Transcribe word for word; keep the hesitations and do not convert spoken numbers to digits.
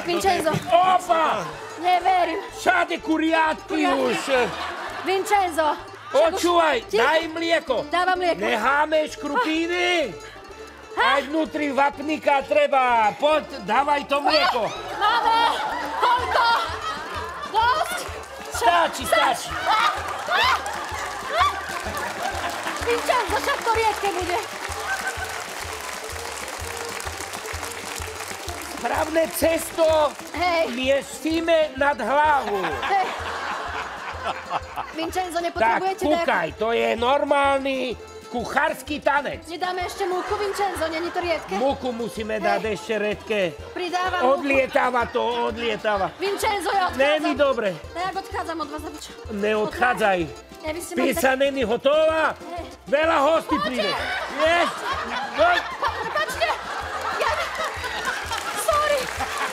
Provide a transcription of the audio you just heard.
Vincenzo. Opa! Neverím. Všade kuriátky už. Vincenzo. Počúvaj, daj mlieko. Dávam mlieko. Necháme škrupíny. Aj vnútri vapníka treba. Poď, dávaj to mlieko. Máme. Koľko? Dosť. Stačí, stačí. Vincenzo, však to riedke bude. Správne cesto miestime nad hlavu. Hej. Vincenzo, Tak, nepotrebujete kúkaj, to je normálny kuchársky tanec. Nedáme ešte múku, Vincenzo, není to riedke? Múku musíme dať ešte redke. Pridávam múku. Odlietáva to, odlietáva. Vincenzo, ja odchádzam. Není dobre. Tak odchádzam od vás, zabič. Neodchádzaj. Ne, vy ste mali Pizza tak... není hotová? Veľa hostí príde. Yes.